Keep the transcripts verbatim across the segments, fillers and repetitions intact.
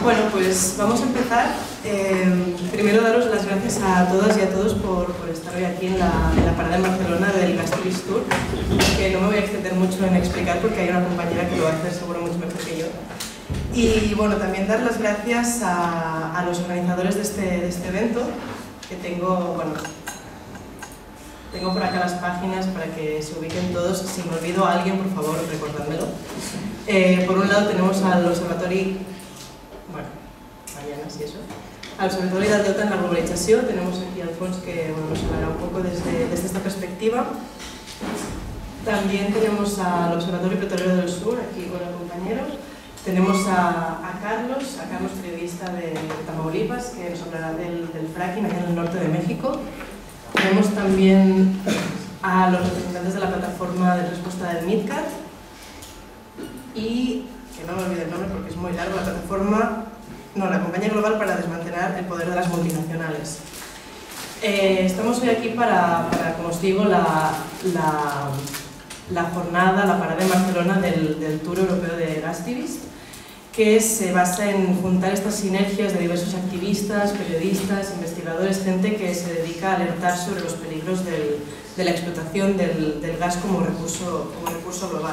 Bueno, pues vamos a empezar. Eh, primero daros las gracias a todas y a todos por, por estar hoy aquí en la, en la parada en Barcelona del Gastibis Tour, que no me voy a extender mucho en explicar porque hay una compañera que lo va a hacer seguro mucho mejor que yo. Y bueno, también dar las gracias a, a los organizadores de este, de este evento, que tengo, bueno, tengo por acá las páginas para que se ubiquen todos. Si me olvido a alguien, por favor, recordádmelo. Eh, por un lado tenemos al Observatori, bueno, mañana sí eso, al Observatori del Delta en la Globalització. Tenemos aquí a Alfons que bueno, nos hablará un poco desde, desde esta perspectiva. También tenemos al Observatorio Petrolero del Sur, aquí con el compañero. Tenemos a, a Carlos, a Carlos, periodista de, de Tamaulipas, que nos hablará del, del fracking allá en el norte de México. Tenemos también a los representantes de la plataforma de respuesta del MidCat y, que no me olvide el nombre porque es muy largo, la plataforma, no, la compañía global para desmantelar el poder de las multinacionales. Eh, estamos hoy aquí para, para, como os digo, la, la, la jornada, la parada en Barcelona del, del Tour Europeo de Gastibis, que se basa en juntar estas sinergias de diversos activistas, periodistas, investigadores, gente que se dedica a alertar sobre los peligros del, de la explotación del, del gas como recurso, como recurso global.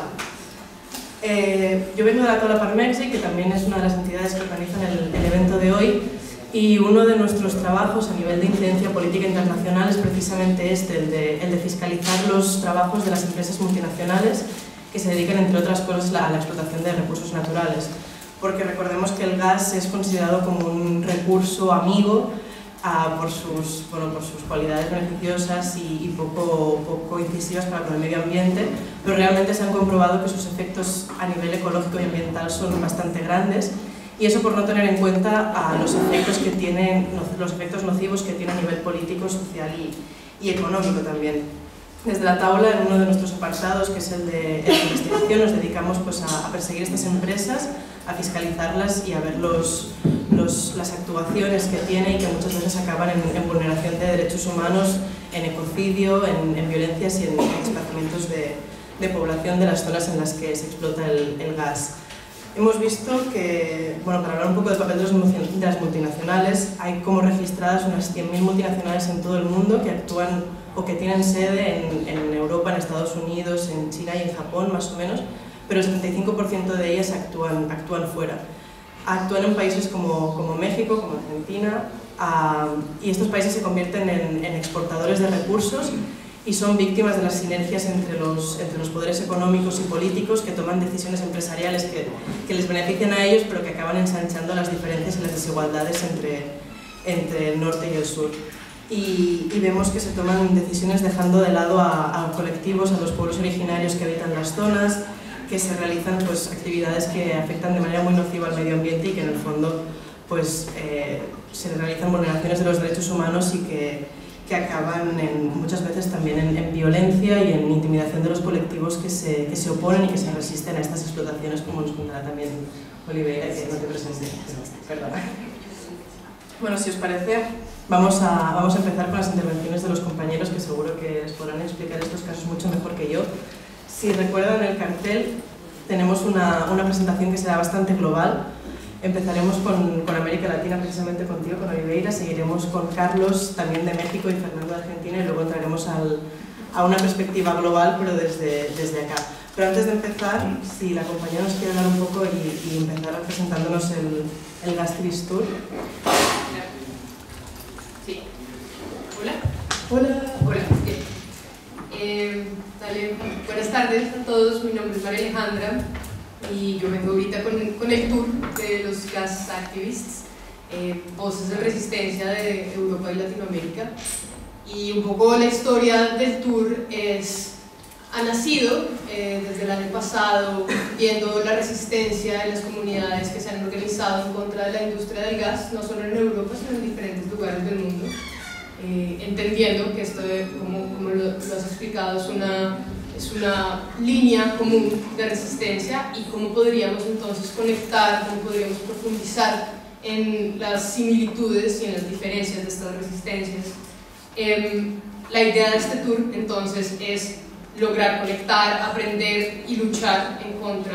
Eh, yo vengo de la Taula per Mèxic, que también es una de las entidades que organizan el, el evento de hoy, y uno de nuestros trabajos a nivel de incidencia política internacional es precisamente este, el de, el de fiscalizar los trabajos de las empresas multinacionales que se dedican, entre otras cosas, a la explotación de recursos naturales. Porque recordemos que el gas es considerado como un recurso amigo uh, por, sus, bueno, por sus cualidades beneficiosas y, y poco, poco incisivas para con el medio ambiente, pero realmente se han comprobado que sus efectos a nivel ecológico y ambiental son bastante grandes, y eso por no tener en cuenta uh, los, efectos que tienen, los efectos nocivos que tiene a nivel político, social y, y económico también. Desde la Taula, en uno de nuestros apartados, que es el de, el de investigación, nos dedicamos pues, a, a perseguir estas empresas, a fiscalizarlas y a ver los, los, las actuaciones que tiene y que muchas veces acaban en, en vulneración de derechos humanos, en ecocidio, en, en violencias y en, en desplazamientos de, de población de las zonas en las que se explota el, el gas. Hemos visto que, bueno, para hablar un poco del papel de las multinacionales, hay como registradas unas cien mil multinacionales en todo el mundo que actúan o que tienen sede en, en Europa, en Estados Unidos, en China y en Japón más o menos, pero el setenta y cinco por ciento de ellas actúan, actúan fuera. Actúan en países como, como México, como Argentina, uh, y estos países se convierten en, en exportadores de recursos y son víctimas de las sinergias entre los, entre los poderes económicos y políticos que toman decisiones empresariales que, que les benefician a ellos, pero que acaban ensanchando las diferencias y las desigualdades entre, entre el norte y el sur. Y, y vemos que se toman decisiones dejando de lado a, a colectivos, a los pueblos originarios que habitan las zonas, que se realizan pues, actividades que afectan de manera muy nociva al medio ambiente y que en el fondo pues, eh, se realizan vulneraciones de los derechos humanos y que, que acaban en, muchas veces también en, en violencia y en intimidación de los colectivos que se, que se oponen y que se resisten a estas explotaciones, como nos contará también Oliveira, que no te presenté. Perdona. Bueno, si os parece, vamos a, vamos a empezar con las intervenciones de los compañeros, que seguro que les podrán explicar estos casos mucho mejor que yo. Si recuerdan el cartel, tenemos una, una presentación que será bastante global. Empezaremos con, con América Latina, precisamente contigo, con Oliveira, seguiremos con Carlos, también de México, y Fernando de Argentina, y luego entraremos al, a una perspectiva global, pero desde, desde acá. Pero antes de empezar, si la compañera nos quiere hablar un poco y, y empezar presentándonos el, el Gastibis Tour. Sí. Hola. Hola. Hola. Bien. Eh, dale, buenas tardes a todos, mi nombre es María Alejandra y yo vengo ahorita con, con el tour de los Gas Activists, eh, voces de resistencia de Europa y Latinoamérica. Y un poco la historia del tour es, ha nacido eh, desde el año pasado viendo la resistencia de las comunidades que se han organizado en contra de la industria del gas, no solo en Europa sino en diferentes lugares del mundo. Eh, entendiendo que esto, de, como, como lo, lo has explicado, es una, es una línea común de resistencia y cómo podríamos entonces conectar, cómo podríamos profundizar en las similitudes y en las diferencias de estas resistencias. Eh, la idea de este tour entonces es lograr conectar, aprender y luchar en contra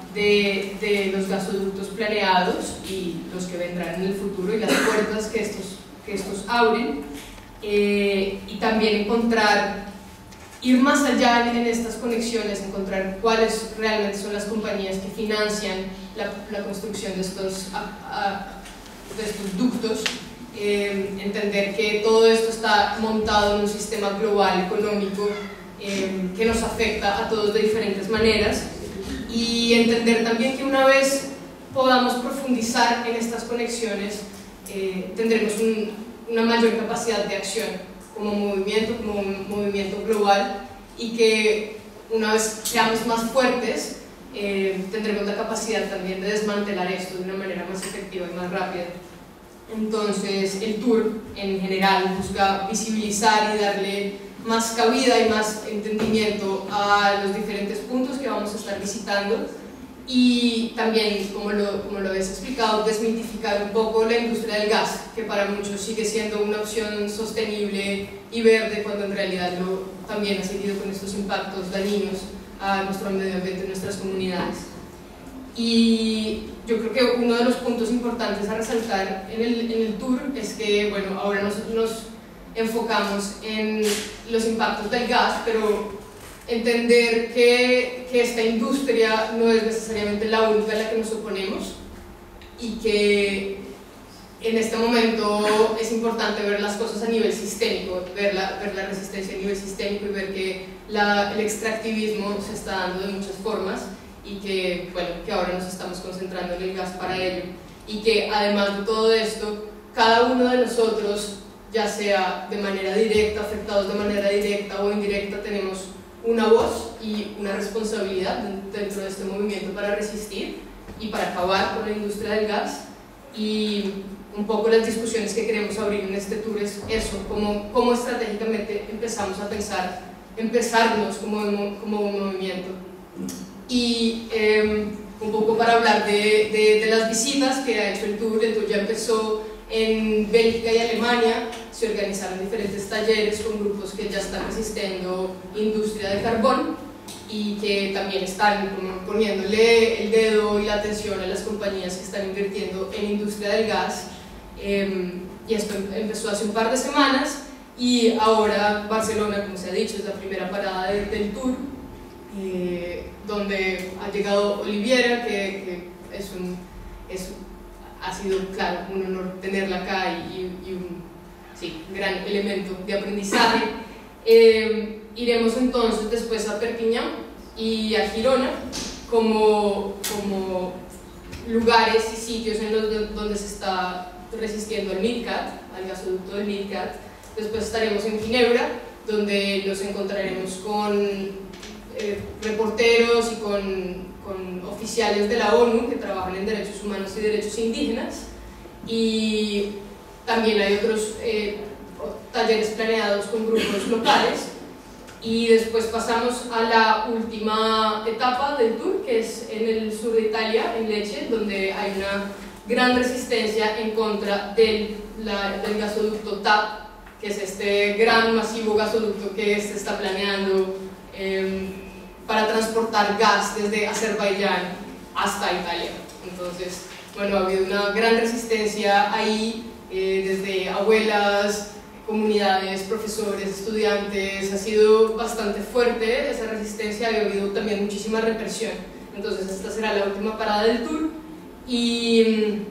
de, de los gasoductos planeados y los que vendrán en el futuro y las puertas que estos, que estos abren, eh, y también encontrar, ir más allá en estas conexiones, encontrar cuáles realmente son las compañías que financian la, la construcción de estos, a, a, de estos ductos, eh, entender que todo esto está montado en un sistema global económico eh, que nos afecta a todos de diferentes maneras, y entender también que una vez podamos profundizar en estas conexiones, eh, tendremos un, una mayor capacidad de acción como movimiento, como un movimiento global, y que una vez seamos más fuertes, eh, tendremos la capacidad también de desmantelar esto de una manera más efectiva y más rápida. Entonces el tour en general busca visibilizar y darle más cabida y más entendimiento a los diferentes puntos que vamos a estar visitando, y también, como lo, como lo habéis explicado, desmitificar un poco la industria del gas, que para muchos sigue siendo una opción sostenible y verde, cuando en realidad lo, también ha seguido con estos impactos dañinos a nuestro medio ambiente y nuestras comunidades. Y yo creo que uno de los puntos importantes a resaltar en el, en el tour es que, bueno, ahora nos, nos enfocamos en los impactos del gas, pero entender que, que esta industria no es necesariamente la única a la que nos oponemos, y que en este momento es importante ver las cosas a nivel sistémico, ver la, ver la resistencia a nivel sistémico y ver que la, el extractivismo se está dando de muchas formas, y que, bueno, que ahora nos estamos concentrando en el gas para ello, y que además de todo esto, cada uno de nosotros, ya sea de manera directa, afectados de manera directa o indirecta, tenemos una voz y una responsabilidad dentro de este movimiento para resistir y para acabar con la industria del gas. Y un poco las discusiones que queremos abrir en este tour es eso, cómo, cómo estratégicamente empezamos a pensar, empezarnos como, como un movimiento. Y eh, un poco para hablar de, de, de las visitas que ha hecho el tour. El tour ya empezó en Bélgica y Alemania, se organizaron diferentes talleres con grupos que ya están resistiendo industria de carbón y que también están poniéndole el dedo y la atención a las compañías que están invirtiendo en industria del gas. Eh, y esto empezó hace un par de semanas, y ahora Barcelona, como se ha dicho, es la primera parada de, del tour, eh, donde ha llegado Oliviera, que, que es un, es, ha sido, claro, un honor tenerla acá y, y un sí, gran elemento de aprendizaje. Eh, iremos entonces después a Perpiñán y a Girona como, como lugares y sitios en los donde se está resistiendo al MidCat, al gasoducto del MidCat. Después estaremos en Ginebra, donde nos encontraremos con eh, reporteros y con, con oficiales de la ONU que trabajan en derechos humanos y derechos indígenas, y también hay otros eh, talleres planeados con grupos locales. Y después pasamos a la última etapa del tour, que es en el sur de Italia, en Lecce, donde hay una gran resistencia en contra del, la, del gasoducto T A P, que es este gran masivo gasoducto que se está planeando eh, para transportar gas desde Azerbaiyán hasta Italia. Entonces, bueno, ha habido una gran resistencia ahí, eh, desde abuelas, comunidades, profesores, estudiantes. Ha sido bastante fuerte esa resistencia y ha habido también muchísima represión. Entonces esta será la última parada del tour, y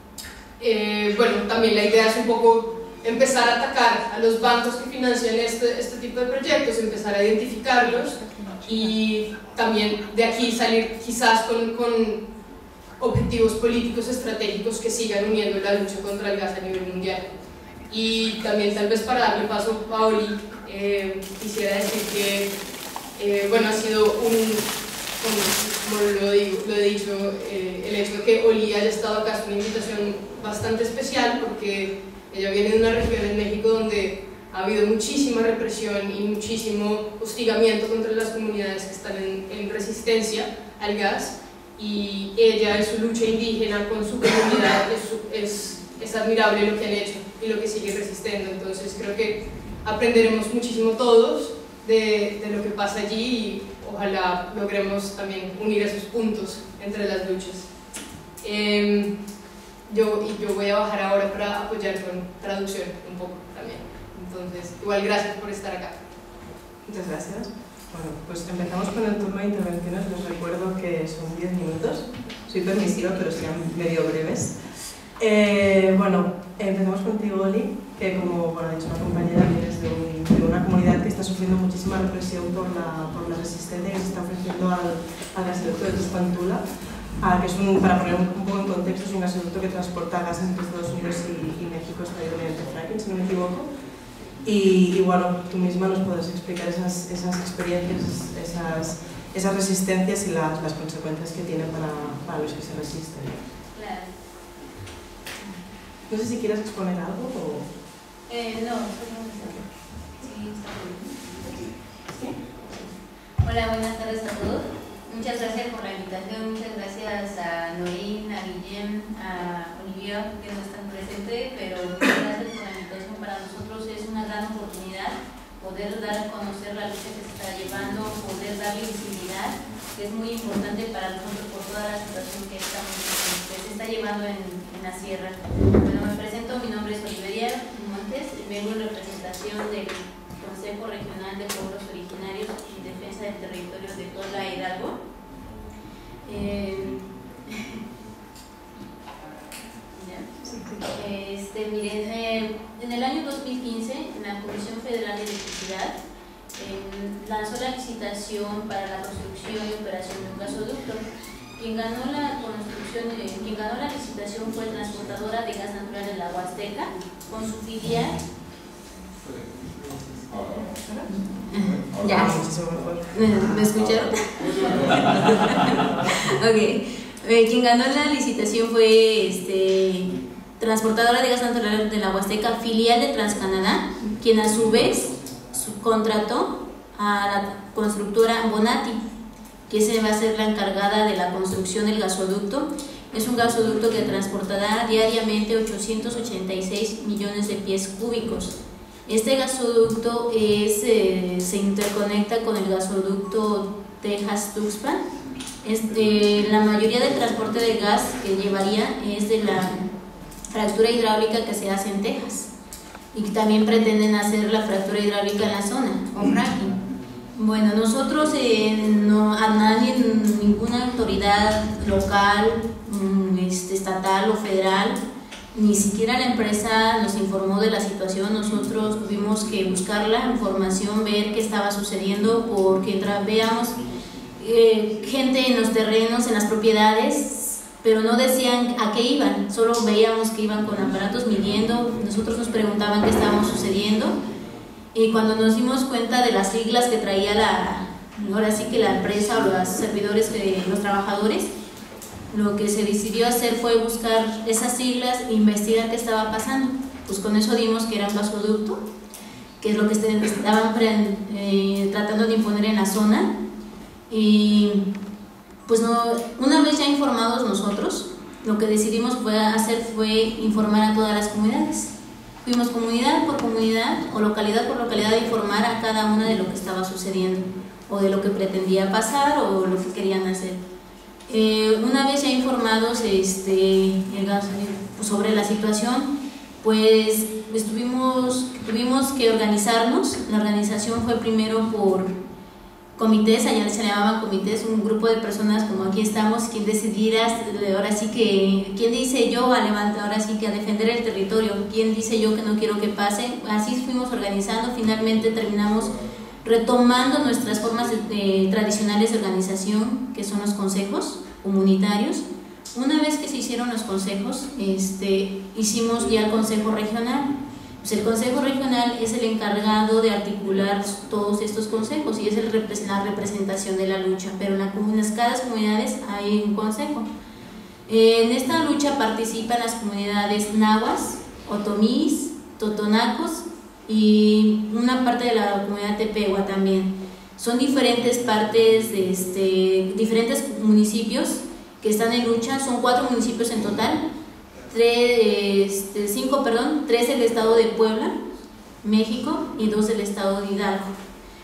eh, bueno, también la idea es un poco empezar a atacar a los bancos que financian este, este tipo de proyectos, empezar a identificarlos, y también de aquí salir quizás con, con objetivos políticos estratégicos que sigan uniendo la lucha contra el gas a nivel mundial. Y también, tal vez para darle paso a Oli, eh, quisiera decir que eh, bueno, ha sido un, como, como lo, digo, lo he dicho, eh, el hecho de que Oli haya estado acá es una invitación bastante especial, porque ella viene de una región en México donde ha habido muchísima represión y muchísimo hostigamiento contra las comunidades que están en, en resistencia al gas, y ella en su lucha indígena con su comunidad es, es, es admirable lo que han hecho y lo que sigue resistiendo. Entonces creo que aprenderemos muchísimo todos de, de lo que pasa allí, y ojalá logremos también unir esos puntos entre las luchas. Eh, yo, y yo voy a bajar ahora para apoyar con traducción un poco también. Entonces, igual gracias por estar acá. Muchas gracias. Bueno, pues empezamos con el turno de intervenciones. Les recuerdo que son diez minutos. Soy permisiva, pero serán medio breves. Eh, bueno, empezamos contigo, Oli, que como bueno, ha dicho una compañera, vienes de, un, de una comunidad que está sufriendo muchísima represión por la, por la resistencia que se está ofreciendo al, al gasoducto de Tuxpan-Tula, ah, que es un, para poner un, un poco en contexto, es un gasoducto que transporta gas entre Estados Unidos y, y México, extraído mediante fracking, si no me equivoco. Y, y bueno, tú misma nos puedes explicar esas, esas experiencias, esas, esas resistencias y las, las consecuencias que tienen para, para los que se resisten. Claro. No sé si quieres exponer algo o... Eh, no, sí, está bien. ¿Sí? Hola, buenas tardes a todos. Muchas gracias por la invitación, muchas gracias a Norín, a Guillem, a Olivia, que no están presentes, pero muchas gracias por la invitación. Para nosotros es una gran oportunidad poder dar a conocer la lucha que se está llevando, poder darle visibilidad, que es muy importante para nosotros por toda la situación que, estamos, que se está llevando en, en la sierra. Bueno, me presento, mi nombre es Oliveria Montes y vengo en representación del Consejo Regional de Pueblos Originarios y Defensa del Territorio de Tolá Hidalgo. Eh, Este, miren, eh, en el año dos mil quince, la Comisión Federal de Electricidad eh, lanzó la licitación para la construcción y operación de un gasoducto. Quien ganó la construcción, eh, quien ganó la licitación fue Transportadora de Gas Natural de la Huasteca, con su filial. Ya. ¿Me escucharon? Ok. Eh, quien ganó la licitación fue este. Transportadora de Gas Natural de la Huasteca, filial de TransCanadá, quien a su vez subcontrató a la constructora Bonatti, que se va a ser la encargada de la construcción del gasoducto. Es un gasoducto que transportará diariamente ochocientos ochenta y seis millones de pies cúbicos. Este gasoducto es, eh, se interconecta con el gasoducto Texas-Tuxpan. Este, la mayoría del transporte de gas que llevaría es de la fractura hidráulica que se hace en Texas, y también pretenden hacer la fractura hidráulica en la zona, o fracking. Bueno, nosotros eh, no, a nadie, ninguna autoridad local, este, estatal o federal, ni siquiera la empresa nos informó de la situación. Nosotros tuvimos que buscar la información, ver qué estaba sucediendo, porque veamos eh, gente en los terrenos, en las propiedades, pero no decían a qué iban, solo veíamos que iban con aparatos midiendo. Nosotros nos preguntaban qué estábamos sucediendo, y cuando nos dimos cuenta de las siglas que traía la, ahora sí que la empresa o los servidores, que, los trabajadores, lo que se decidió hacer fue buscar esas siglas e investigar qué estaba pasando. Pues con eso dimos que era un gasoducto, que es lo que estaban eh, tratando de imponer en la zona. Y pues no, una vez ya informados nosotros, lo que decidimos fue hacer fue informar a todas las comunidades. Fuimos comunidad por comunidad o localidad por localidad a informar a cada una de lo que estaba sucediendo, o de lo que pretendía pasar, o lo que querían hacer. Eh, una vez ya informados este, el gas, pues, sobre la situación, pues estuvimos, tuvimos que organizarnos. La organización fue primero por comités, allá se llamaban comités, un grupo de personas como aquí estamos, quien decidiera, ahora sí que, quién dice yo a levantar, ahora sí que a defender el territorio, quién dice yo que no quiero que pase. Así fuimos organizando, finalmente terminamos retomando nuestras formas de, de, tradicionales de organización, que son los consejos comunitarios. Una vez que se hicieron los consejos, este, hicimos ya el consejo regional. Pues el consejo regional es el encargado de articular todos estos consejos y es el, la representación de la lucha, pero en, la, en cada comunidades hay un consejo. En esta lucha participan las comunidades nahuas, otomís, totonacos y una parte de la comunidad tepehua también. Son diferentes partes, de este, diferentes municipios que están en lucha. Son cuatro municipios en total. Tres, este, cinco, perdón, tres del estado de Puebla, México, y dos del estado de Hidalgo.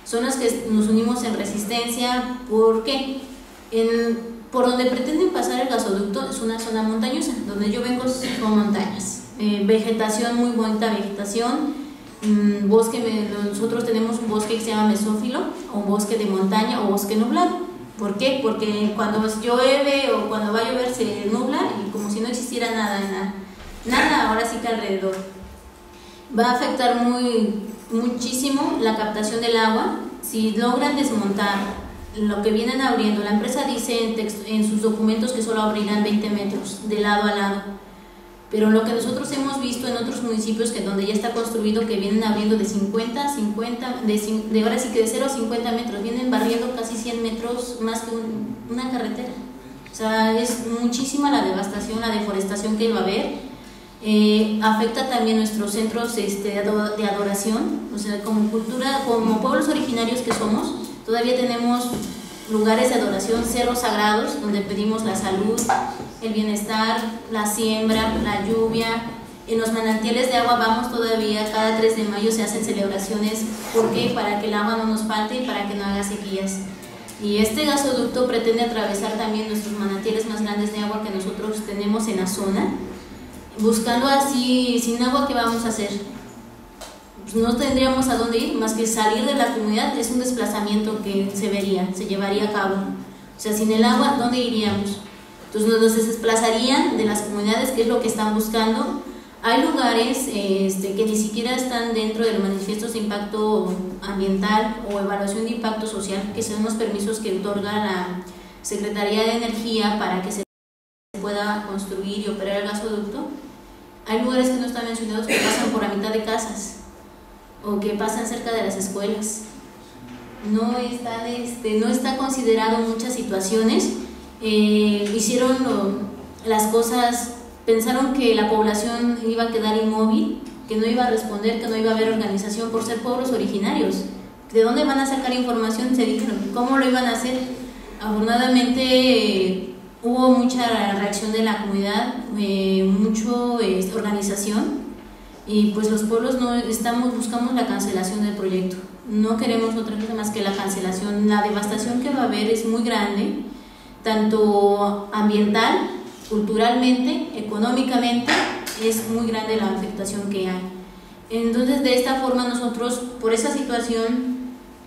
son las que nos unimos en resistencia. ¿Por qué? En, por donde pretenden pasar el gasoducto es una zona montañosa, donde yo vengo son montañas, eh, vegetación, muy bonita vegetación, mmm, bosque, nosotros tenemos un bosque que se llama mesófilo, o bosque de montaña o bosque nublado. ¿Por qué? Porque cuando llueve o cuando va a llover se nubla y como si no existiera nada, nada, nada ahora sí que alrededor. Va a afectar muy, muchísimo la captación del agua. Si logran desmontar lo que vienen abriendo, la empresa dice en, texto, en sus documentos que solo abrirán veinte metros de lado a lado, pero lo que nosotros hemos visto en otros municipios que donde ya está construido, que vienen abriendo de cincuenta, cincuenta, de, de ahora sí que de cero a cincuenta metros, vienen barriendo casi cien metros más que un, una carretera. O sea, es muchísima la devastación, la deforestación que va a haber. Eh, afecta también nuestros centros este, de adoración, o sea, como cultura, como pueblos originarios que somos, todavía tenemos lugares de adoración, cerros sagrados, donde pedimos la salud, el bienestar, la siembra, la lluvia. En los manantiales de agua vamos todavía, cada tres de mayo se hacen celebraciones. ¿Por qué? Para que el agua no nos falte y para que no haga sequías. Y este gasoducto pretende atravesar también nuestros manantiales más grandes de agua que nosotros tenemos en la zona. Buscando así, sin agua, ¿qué vamos a hacer? Pues no tendríamos a dónde ir, más que salir de la comunidad. Es un desplazamiento que se vería, se llevaría a cabo. O sea, sin el agua, ¿dónde iríamos? Entonces nos desplazarían de las comunidades, que es lo que están buscando. Hay lugares este, que ni siquiera están dentro de los manifiestos de impacto ambiental o evaluación de impacto social, que son los permisos que otorga la Secretaría de Energía para que se pueda construir y operar el gasoducto. Hay lugares que no están mencionados, que pasan por la mitad de casas o que pasan cerca de las escuelas. No, están, este, no está considerado en muchas situaciones. Eh, hicieron lo, las cosas, pensaron que la población iba a quedar inmóvil, que no iba a responder, que no iba a haber organización por ser pueblos originarios. ¿De dónde van a sacar información? Se dijeron, ¿cómo lo iban a hacer? Afortunadamente eh, hubo mucha reacción de la comunidad, eh, mucho eh, organización, y pues los pueblos no estamos, buscamos la cancelación del proyecto. No queremos otra cosa más que la cancelación. La devastación que va a haber es muy grande, tanto ambiental, culturalmente, económicamente, es muy grande la afectación que hay. Entonces, de esta forma nosotros, por esa situación,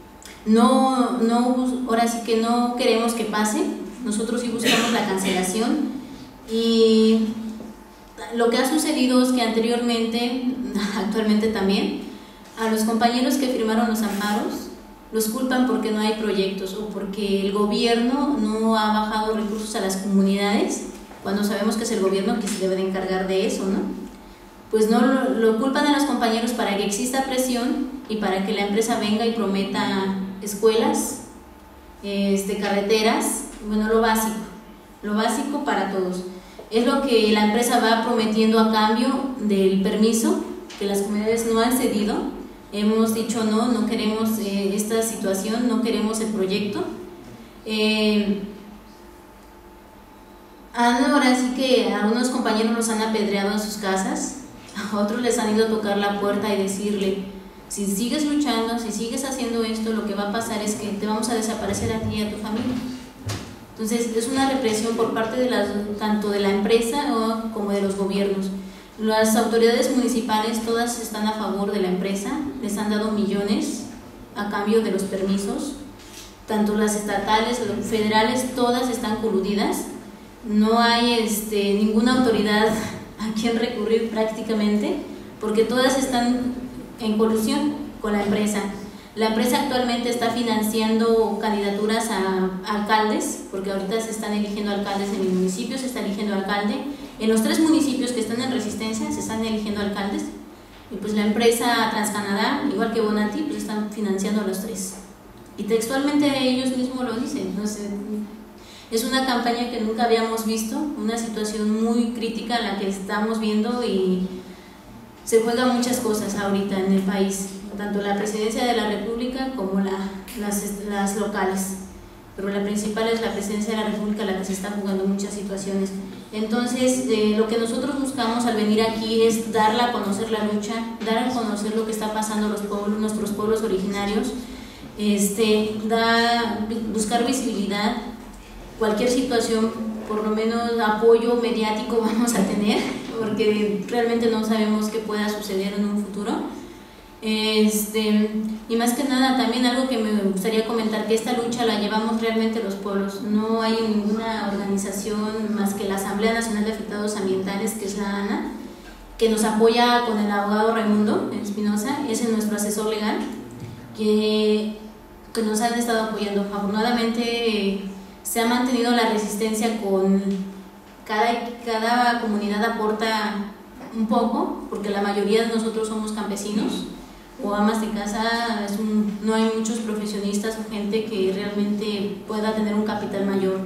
no, no, ahora sí que no queremos que pase. Nosotros sí buscamos la cancelación. Y lo que ha sucedido es que anteriormente, actualmente también, a los compañeros que firmaron los amparos los culpan porque no hay proyectos o porque el gobierno no ha bajado recursos a las comunidades, cuando sabemos que es el gobierno que se debe de encargar de eso, ¿no? Pues no lo, lo culpan a los compañeros para que exista presión y para que la empresa venga y prometa escuelas, este, carreteras, bueno, lo básico, lo básico para todos. Es lo que la empresa va prometiendo a cambio del permiso, que las comunidades no han cedido. Hemos dicho no, no queremos eh, esta situación, no queremos el proyecto. Eh, ahora sí que algunos compañeros los han apedreado en sus casas, a otros les han ido a tocar la puerta y decirle, si sigues luchando, si sigues haciendo esto, lo que va a pasar es que te vamos a desaparecer a ti y a tu familia. Entonces es una represión por parte de las, tanto de la empresa como de los gobiernos. Las autoridades municipales todas están a favor de la empresa, les han dado millones a cambio de los permisos, tanto las estatales, las federales, todas están coludidas, no hay este, ninguna autoridad a quien recurrir prácticamente, porque todas están en colusión con la empresa. La empresa actualmente está financiando candidaturas a alcaldes, porque ahorita se están eligiendo alcaldes en mi municipio, se está eligiendo alcalde. En los tres municipios que están en resistencia se están eligiendo alcaldes. Y pues la empresa TransCanadá, igual que Bonati, pues están financiando a los tres. Y textualmente ellos mismos lo dicen. Entonces, es una campaña que nunca habíamos visto, una situación muy crítica en la que estamos viendo y se juegan muchas cosas ahorita en el país, tanto la presidencia de la República como la, las, las locales, pero la principal es la presidencia de la República la que se está jugando muchas situaciones. Entonces eh, lo que nosotros buscamos al venir aquí es darla a conocer la lucha, dar a conocer lo que está pasando a los pueblos, nuestros pueblos originarios, este, da, buscar visibilidad, cualquier situación, por lo menos apoyo mediático vamos a tener, porque realmente no sabemos qué pueda suceder en un futuro. Este, y más que nada también algo que me gustaría comentar, que esta lucha la llevamos realmente los pueblos, no hay ninguna organización más que la Asamblea Nacional de Afectados Ambientales, que es la ANA, que nos apoya con el abogado Raimundo Espinosa, ese es nuestro asesor legal, que, que nos han estado apoyando. Afortunadamente se ha mantenido la resistencia con cada, cada comunidad aporta un poco, porque la mayoría de nosotros somos campesinos o amas de casa, es un, no hay muchos profesionistas o gente que realmente pueda tener un capital mayor.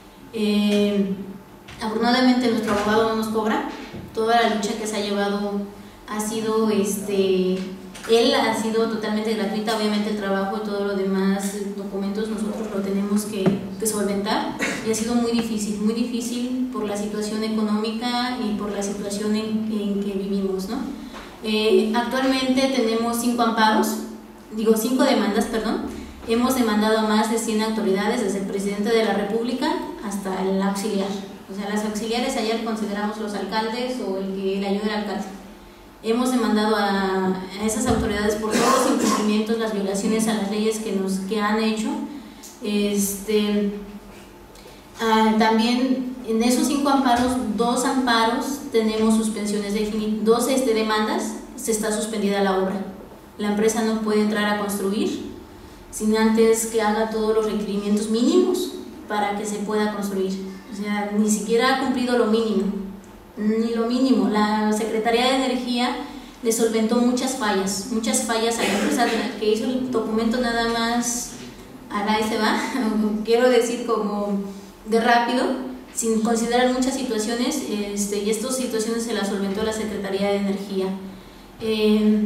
Eh, afortunadamente nuestro abogado no nos cobra, toda la lucha que se ha llevado ha sido, este, él ha sido totalmente gratuita, obviamente el trabajo y todo lo demás, documentos nosotros lo tenemos que, que solventar, y ha sido muy difícil, muy difícil por la situación económica y por la situación en, en que vivimos, ¿no? Eh, actualmente tenemos cinco amparos, digo cinco demandas, perdón, hemos demandado a más de cien autoridades, desde el presidente de la República hasta el auxiliar, o sea, las auxiliares ayer consideramos los alcaldes o el que le ayude al alcalde. Hemos demandado a, a esas autoridades por todos los incumplimientos, las violaciones a las leyes que, nos, que han hecho. Este, ah, también en esos cinco amparos, dos amparos tenemos suspensiones definitivas, dos este, demandas, se está suspendida la obra. La empresa no puede entrar a construir sin antes que haga todos los requerimientos mínimos para que se pueda construir. O sea, ni siquiera ha cumplido lo mínimo, ni lo mínimo. La Secretaría de Energía le solventó muchas fallas, muchas fallas a la empresa que hizo el documento nada más a la se va, quiero decir como de rápido, sin considerar muchas situaciones, este, y estas situaciones se las solventó la Secretaría de Energía. Eh,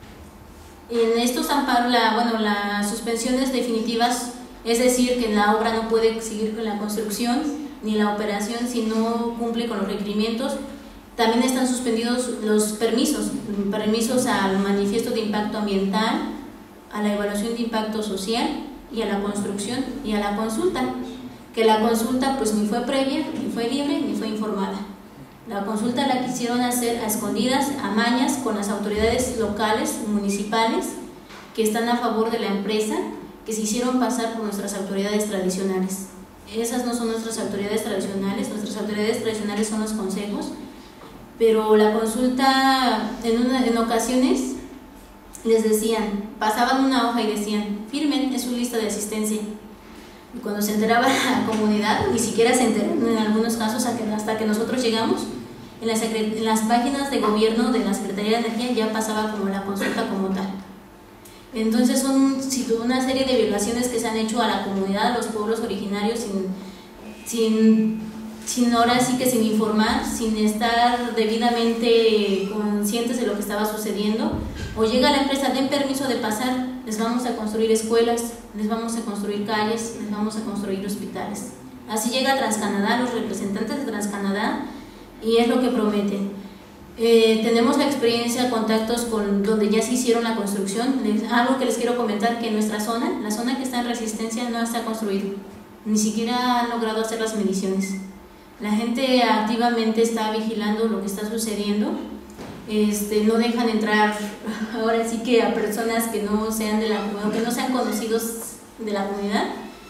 en estos amparos, la, bueno, las suspensiones definitivas, es decir, que la obra no puede seguir con la construcción ni la operación si no cumple con los requerimientos. También están suspendidos los permisos, permisos al manifiesto de impacto ambiental, a la evaluación de impacto social y a la construcción y a la consulta, que la consulta pues ni fue previa, ni fue libre, ni fue informada. La consulta la quisieron hacer a escondidas, a mañas, con las autoridades locales, municipales, que están a favor de la empresa, que se hicieron pasar por nuestras autoridades tradicionales. Esas no son nuestras autoridades tradicionales, nuestras autoridades tradicionales son los consejos, pero la consulta en, una, en ocasiones les decían, pasaban una hoja y decían, firmen, es su lista de asistencia. Y cuando se enteraba la comunidad, ni siquiera se enteraron en algunos casos hasta que nosotros llegamos, en las, en las páginas de gobierno de la Secretaría de Energía ya pasaba como la consulta como tal. Entonces son una serie de violaciones que se han hecho a la comunidad, a los pueblos originarios, sin, sin, sin ahora sí que sin informar, sin estar debidamente conscientes de lo que estaba sucediendo. O llega la empresa, den permiso de pasar, les vamos a construir escuelas, les vamos a construir calles, les vamos a construir hospitales. Así llega Transcanadá, los representantes de Transcanadá, y es lo que prometen. Eh, tenemos la experiencia, contactos con donde ya se hicieron la construcción. Les, algo que les quiero comentar, que en nuestra zona, la zona que está en Resistencia no está construida, ni siquiera han logrado hacer las mediciones. La gente activamente está vigilando lo que está sucediendo, este, no dejan entrar ahora sí que a personas que no sean de la que no sean conocidos de la comunidad.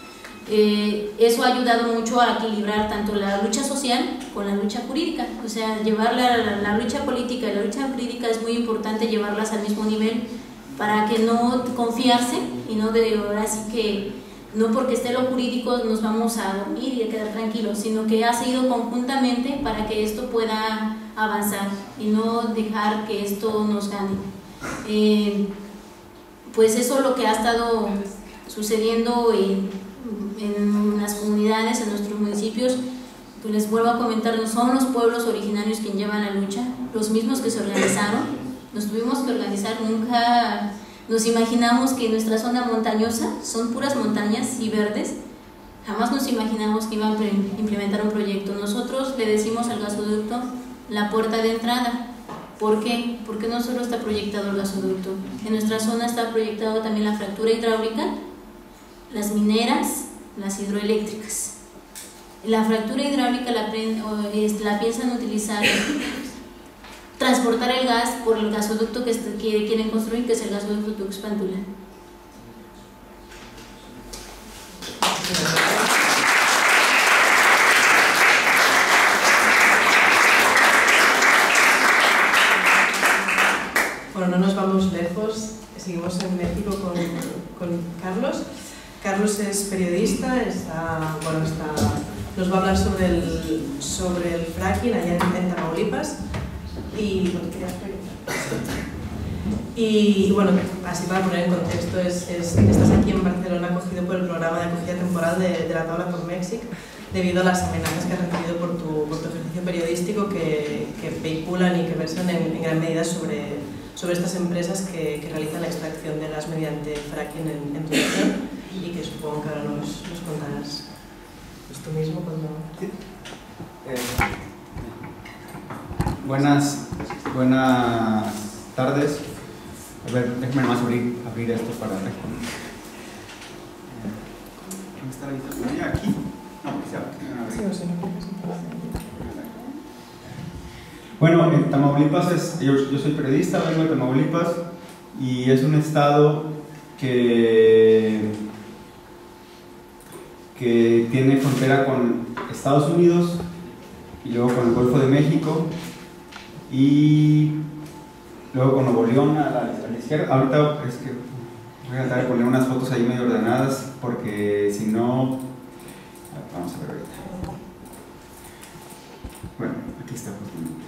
Eh, eso ha ayudado mucho a equilibrar tanto la lucha social con la lucha jurídica, o sea, llevar la, la, la lucha política y la lucha jurídica es muy importante llevarlas al mismo nivel para que no confiarse y no de ahora sí que no porque esté lo jurídico nos vamos a dormir y a quedar tranquilos, sino que ha seguido conjuntamente para que esto pueda avanzar y no dejar que esto nos gane. Eh, pues eso es lo que ha estado sucediendo en en las comunidades, en nuestros municipios. Pues les vuelvo a comentar, no son los pueblos originarios quienes llevan la lucha, los mismos que se organizaron, nos tuvimos que organizar, nunca nos imaginamos que nuestra zona montañosa son puras montañas y verdes, jamás nos imaginamos que iban a implementar un proyecto. Nosotros le decimos al gasoducto la puerta de entrada, ¿Por qué? Porque no solo está proyectado el gasoducto, en nuestra zona está proyectado también la fractura hidráulica, las mineras, las hidroeléctricas. La fractura hidráulica la, la piensan utilizar, transportar el gas por el gasoducto que, que quieren construir, que es el gasoducto Tuxpan-Tula. Bueno, no nos vamos lejos, seguimos en México con, con Carlos. Carlos es periodista, está, bueno, está, nos va a hablar sobre el, sobre el fracking allá en, en Tamaulipas. Y bueno, y bueno, así para poner en contexto, es, es, estás aquí en Barcelona acogido por el programa de acogida temporal de, de la Tabla por México, debido a las amenazas que has recibido por tu, por tu ejercicio periodístico que, que vehiculan y que versan en, en gran medida sobre, sobre estas empresas que, que realizan la extracción de gas mediante fracking en, en tu región, y que supongo que ahora nos, nos contarás pues, tú mismo cuando... Sí. Eh, buenas, buenas tardes. A ver, déjame más abrir, abrir esto para... ¿Dónde está la lista? ¿Aquí? No, quizá. Sí, o sea, no. Bueno, en Tamaulipas, es, yo, yo soy periodista, vengo de Tamaulipas, y es un estado que, que tiene frontera con Estados Unidos y luego con el Golfo de México y luego con Nuevo León a la, a la izquierda. Ahorita es que voy a tratar de poner unas fotos ahí medio ordenadas porque si no, vamos a ver ahorita. Bueno, aquí está justamente.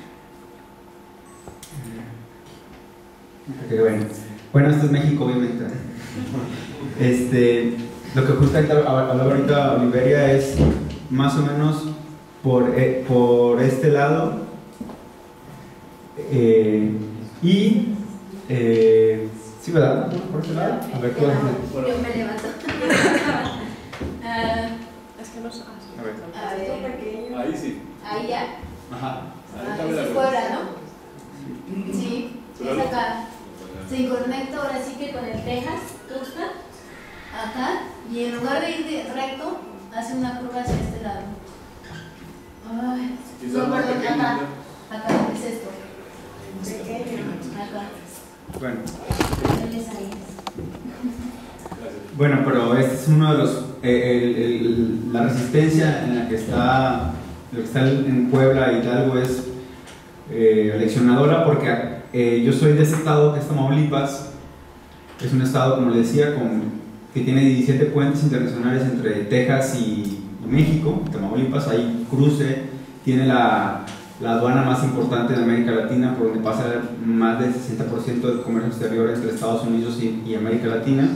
Okay, bueno. bueno, esto es México, obviamente. Este, lo que justamente hablaba ahorita Oliveria es más o menos por, eh, por este lado. Eh, y eh, sí, ¿verdad? Por este lado. A ver, ¿qué vas a hacer? Yo me levanto. uh, es que no sabes. A ver. A ver. Ahí sí. Ahí ya. Ajá. Ahí es fuera, ¿no? Sí, es acá. Se conecta ahora sí que con el Texas, Tuxpan, acá, y en lugar de ir de recto, hace una curva hacia este lado. Ay, no, perdón, acá. Acá, ¿qué es esto? Acá. Bueno. Ahí. Bueno, pero este es uno de los. Eh, el, el, la resistencia en la que está, lo que está en Puebla y Hidalgo es eh, aleccionadora porque eh, yo soy de ese estado que es Tamaulipas. Es un estado, como le decía, con, que tiene diecisiete puentes internacionales entre Texas y, y México. Tamaulipas, hay cruce, tiene la. la aduana más importante de América Latina, por donde pasa más del sesenta por ciento del comercio exterior entre Estados Unidos y, y América Latina.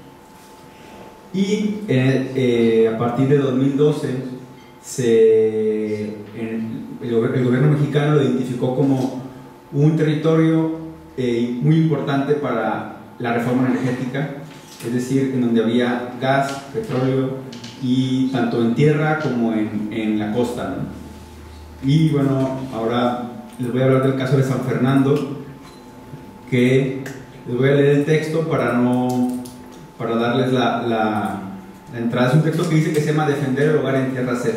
Y eh, eh, a partir de dos mil doce, se, en, el, el gobierno mexicano lo identificó como un territorio eh, muy importante para la reforma energética, es decir, en donde había gas, petróleo, y tanto en tierra como en, en la costa, ¿no? Y bueno, ahora les voy a hablar del caso de San Fernando, que les voy a leer el texto para no para darles la, la, la entrada. Es un texto que dice que se llama Defender el hogar en tierra Z.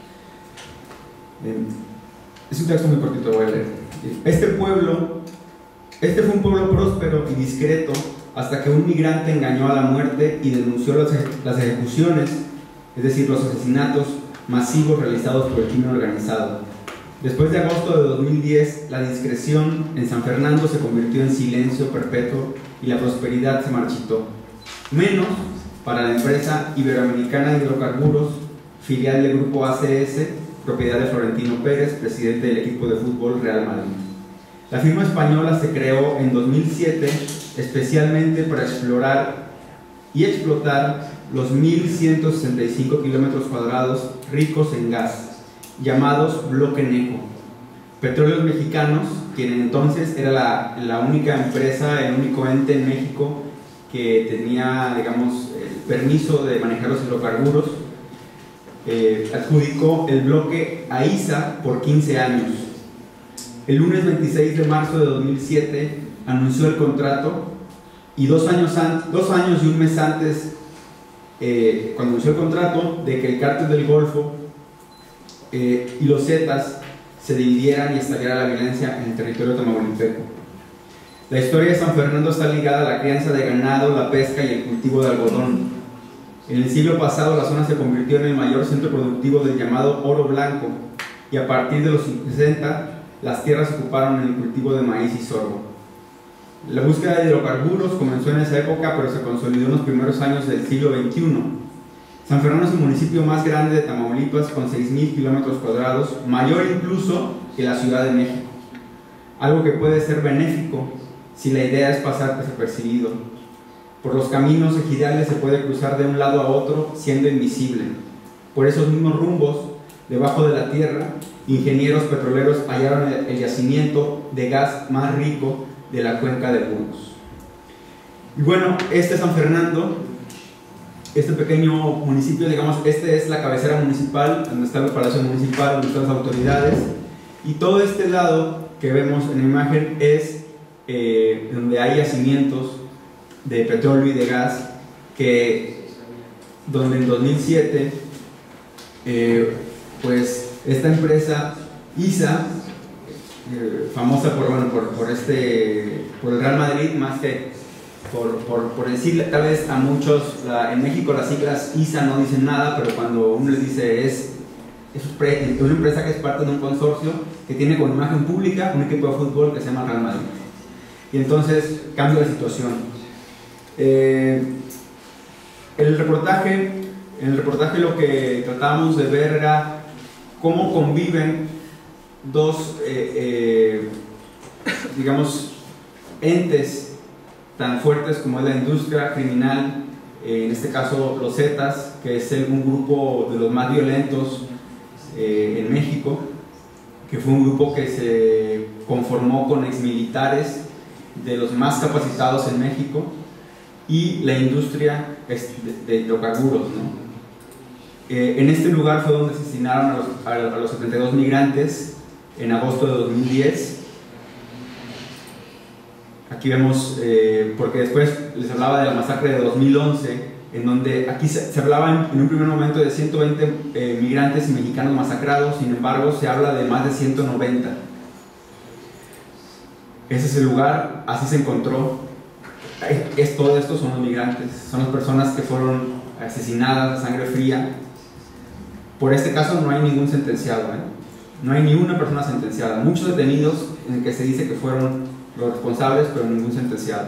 Es un texto muy cortito, lo voy a leer. Este pueblo, este fue un pueblo próspero y discreto hasta que un migrante engañó a la muerte y denunció las, las ejecuciones, es decir, los asesinatos masivos realizados por el crimen organizado. Después de agosto de dos mil diez, la discreción en San Fernando se convirtió en silencio perpetuo y la prosperidad se marchitó. Menos para la empresa Iberoamericana de Hidrocarburos, filial del grupo A C S, propiedad de Florentino Pérez, presidente del equipo de fútbol Real Madrid. La firma española se creó en dos mil siete especialmente para explorar y explotar los mil ciento sesenta y cinco kilómetros cuadrados ricos en gas, llamados Bloque Neco. Petróleos Mexicanos, quien entonces era la, la única empresa, el único ente en México que tenía, digamos, el permiso de manejar los hidrocarburos, eh, adjudicó el bloque a I S A por quince años. el lunes veintiséis de marzo de dos mil siete anunció el contrato y dos años, an dos años y un mes antes, eh, cuando anunció el contrato, de que el Cártel del Golfo eh, y los Zetas se dividieran y estallara la violencia en el territorio tamaulipeco. La historia de San Fernando está ligada a la crianza de ganado, la pesca y el cultivo de algodón. En el siglo pasado la zona se convirtió en el mayor centro productivo del llamado oro blanco y a partir de los sesenta las tierras se ocuparon en el cultivo de maíz y sorgo. La búsqueda de hidrocarburos comenzó en esa época, pero se consolidó en los primeros años del siglo veintiuno. San Fernando es el municipio más grande de Tamaulipas con seis mil kilómetros cuadrados, mayor incluso que la Ciudad de México, algo que puede ser benéfico si la idea es pasar desapercibido. Por los caminos ejidales se puede cruzar de un lado a otro siendo invisible. Por esos mismos rumbos, debajo de la tierra, ingenieros petroleros hallaron el yacimiento de gas más rico de la cuenca de Burgos. Y bueno, este San Fernando, este pequeño municipio, digamos, este es la cabecera municipal, donde está el Palacio Municipal, donde están las autoridades, y todo este lado que vemos en la imagen es eh, donde hay yacimientos de petróleo y de gas, que donde en dos mil siete eh, pues esta empresa I S A, eh, famosa por, bueno, por, por, este, por el Real Madrid, más que por, por, por decir tal vez a muchos, la, en México las siglas I S A no dicen nada, pero cuando uno les dice es, es una empresa que es parte de un consorcio que tiene como imagen pública un equipo de fútbol que se llama Real Madrid, y entonces cambia la situación. Eh, el reportaje, en el reportaje lo que tratamos de ver era cómo conviven dos, eh, eh, digamos, entes tan fuertes como es la industria criminal, eh, en este caso los Zetas, que es el, un grupo de los más violentos eh, en México, que fue un grupo que se conformó con exmilitares de los más capacitados en México, y la industria de hidrocarburos, ¿no? Eh, en este lugar fue donde asesinaron a los, a, a los setenta y dos migrantes en agosto de dos mil diez. Aquí vemos, eh, porque después les hablaba de la masacre de dos mil once, en donde aquí se, se hablaba en, en un primer momento de ciento veinte eh, migrantes mexicanos masacrados, sin embargo se habla de más de ciento noventa. Ese es el lugar, así se encontró. Es, todo esto son los migrantes, son las personas que fueron asesinadas a sangre fría. Por este caso no hay ningún sentenciado, ¿eh? No hay ni una persona sentenciada. Muchos detenidos en el que se dice que fueron los responsables, pero ningún sentenciado.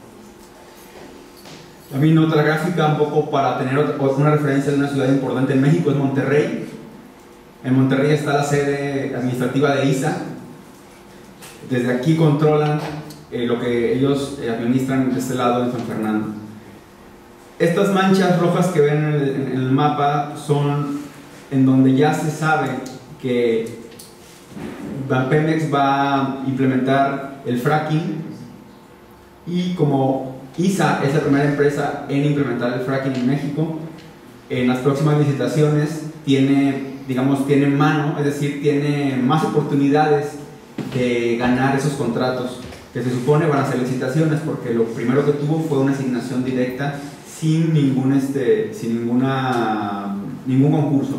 También otra gráfica, un poco para tener otra, una referencia de una ciudad importante en México, es Monterrey. En Monterrey está la sede administrativa de I S A. Desde aquí controlan Eh, lo que ellos eh, administran de este lado en San Fernando. Estas manchas rojas que ven en el, en el mapa son en donde ya se sabe que Pemex va a implementar el fracking, y como I S A es la primera empresa en implementar el fracking en México, en las próximas licitaciones tiene, digamos, tiene mano, es decir, tiene más oportunidades de ganar esos contratos, que se supone van a ser licitaciones, porque lo primero que tuvo fue una asignación directa sin ningún, este, sin ninguna, ningún concurso.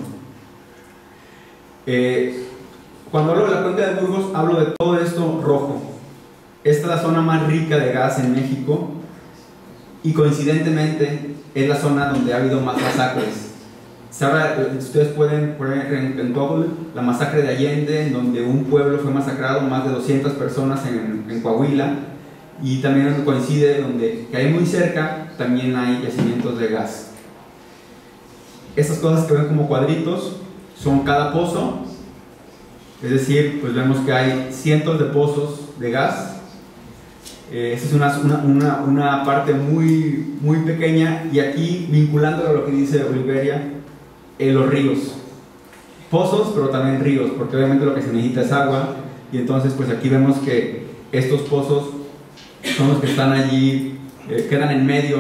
Eh, cuando hablo de la cuenca de Burgos, hablo de todo esto rojo. Esta es la zona más rica de gas en México, y coincidentemente es la zona donde ha habido más masacres. Se habla, ustedes pueden poner en, en Google la masacre de Allende, en donde un pueblo fue masacrado, más de doscientas personas en, en Coahuila, y también coincide donde, que hay muy cerca, también hay yacimientos de gas. Estas cosas que ven como cuadritos son cada pozo, es decir, pues vemos que hay cientos de pozos de gas. Eh, esa es una, una, una, una parte muy, muy pequeña, y aquí vinculándolo a lo que dice Oliveria, Eh, los ríos, pozos, pero también ríos, porque obviamente lo que se necesita es agua, y entonces pues aquí vemos que estos pozos son los que están allí, eh, quedan en medio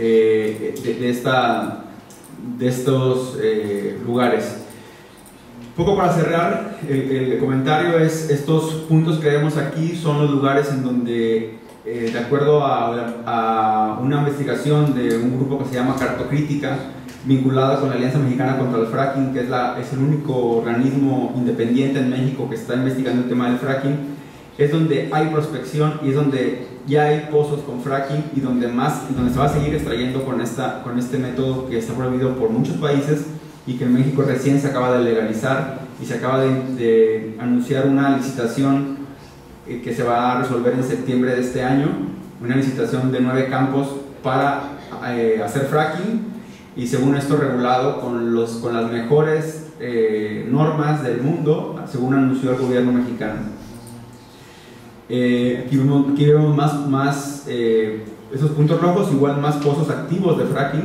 eh, de, de, esta, de estos eh, lugares. Un poco para cerrar, el, el comentario es, estos puntos que vemos aquí son los lugares en donde, eh, de acuerdo a, a una investigación de un grupo que se llama Cartocrítica, vinculada con la Alianza Mexicana contra el Fracking, que es, la, es el único organismo independiente en México que está investigando el tema del fracking, es donde hay prospección y es donde ya hay pozos con fracking y donde, más, y donde se va a seguir extrayendo con, esta, con este método que está prohibido por muchos países y que en México recién se acaba de legalizar y se acaba de, de anunciar una licitación eh, que se va a resolver en septiembre de este año, una licitación de nueve campos para eh, hacer fracking y según esto regulado con, los, con las mejores eh, normas del mundo, según anunció el gobierno mexicano. Eh, aquí, vemos, aquí vemos más, más eh, esos puntos rojos, igual más pozos activos de fracking.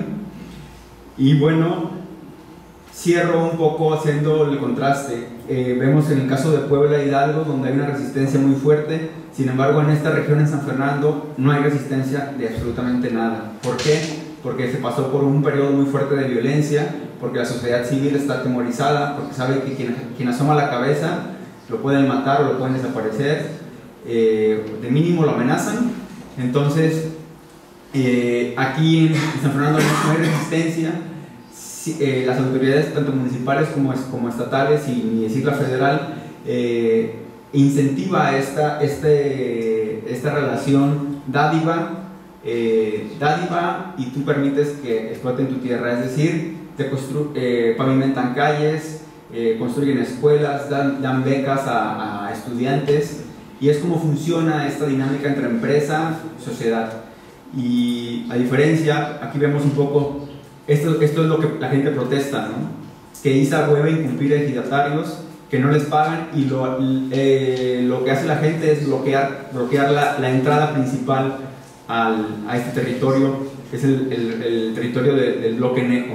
Y bueno, cierro un poco haciendo el contraste. Eh, vemos en el caso de Puebla e Hidalgo, donde hay una resistencia muy fuerte. Sin embargo, en esta región, en San Fernando, no hay resistencia de absolutamente nada. ¿Por qué? Porque se pasó por un periodo muy fuerte de violencia, porque la sociedad civil está atemorizada, porque sabe que quien, quien asoma la cabeza lo pueden matar o lo pueden desaparecer. Eh, de mínimo lo amenazan. Entonces eh, aquí en San Fernando no hay resistencia. Si, eh, las autoridades tanto municipales como, como estatales y ni decir la federal eh, incentiva esta, este, esta relación dádiva eh, dádiva y tú permites que exploten tu tierra, es decir, te constru eh, pavimentan calles, eh, construyen escuelas, dan, dan becas a, a estudiantes. Y es como funciona esta dinámica entre empresa y sociedad. Y a diferencia, aquí vemos un poco, esto, esto es lo que la gente protesta, ¿no? Que I S A vuelve a incumplir ejidatarios, que no les pagan y lo, eh, lo que hace la gente es bloquear, bloquear la, la entrada principal al, a este territorio, que es el, el, el territorio de, del bloque Neco.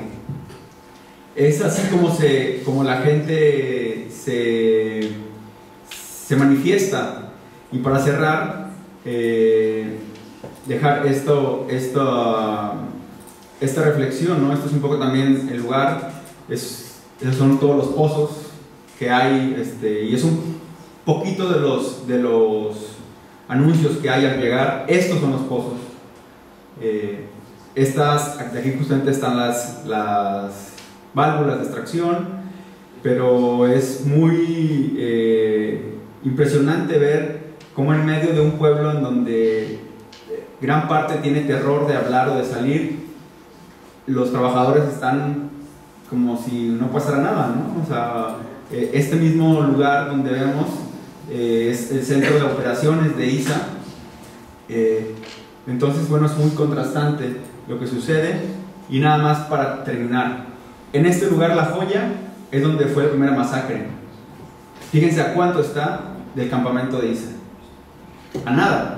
Es así como, se, como la gente se, se manifiesta. Y para cerrar, eh, dejar esto, esto, esta reflexión, ¿no? Esto es un poco también el lugar, es, esos son todos los pozos que hay, este, y es un poquito de los, de los anuncios que hay al llegar. Estos son los pozos. Eh, estas, aquí justamente están las, las válvulas de extracción, pero es muy eh, impresionante ver como en medio de un pueblo en donde gran parte tiene terror de hablar o de salir, los trabajadores están como si no pasara nada, ¿no? O sea, este mismo lugar donde vemos eh, es el centro de operaciones de I S A. Eh, entonces, bueno, es muy contrastante lo que sucede. Y nada más para terminar, en este lugar La Joya es donde fue la primera masacre. Fíjense a cuánto está del campamento de I S A. A nada.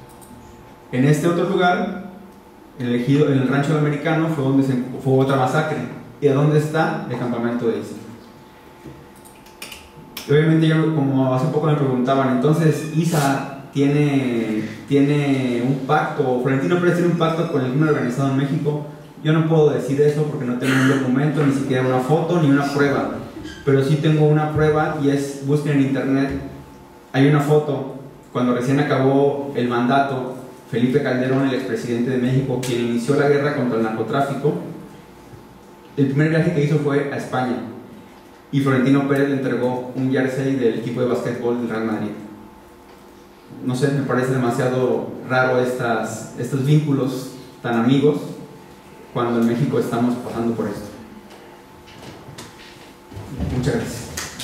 En este otro lugar, en el, ejido, en el rancho del Americano, fue donde se, fue otra masacre. ¿Y a dónde está el campamento de I S A? Y obviamente yo, como hace poco me preguntaban, entonces I S A tiene, tiene un pacto, Florentino Pérez tiene un pacto con el crimen organizado en México. Yo no puedo decir eso porque no tengo un documento, ni siquiera una foto, ni una prueba. Pero sí tengo una prueba y es, busquen en internet, hay una foto. Cuando recién acabó el mandato, Felipe Calderón, el expresidente de México, quien inició la guerra contra el narcotráfico, el primer viaje que hizo fue a España y Florentino Pérez le entregó un jersey del equipo de básquetbol del Real Madrid. No sé, me parece demasiado raro estas, estos vínculos tan amigos cuando en México estamos pasando por esto. Muchas gracias.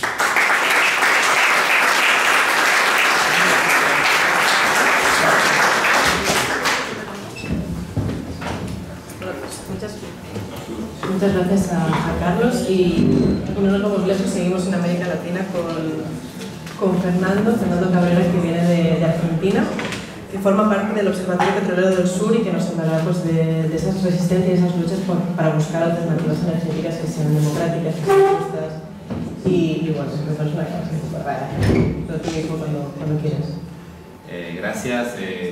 Muchas gracias a, a Carlos y uno no como lejos seguimos en América Latina con, con Fernando, Fernando Cabrera, que viene de, de Argentina, que forma parte del Observatorio Petrolero del Sur y que nos hablará pues, de, de esas resistencias y esas luchas por, para buscar alternativas energéticas que sean democráticas, que sean justas y, y bueno, me parece una clase súper rara, pero tú mismo cuando, cuando quieras. Eh, gracias. Eh,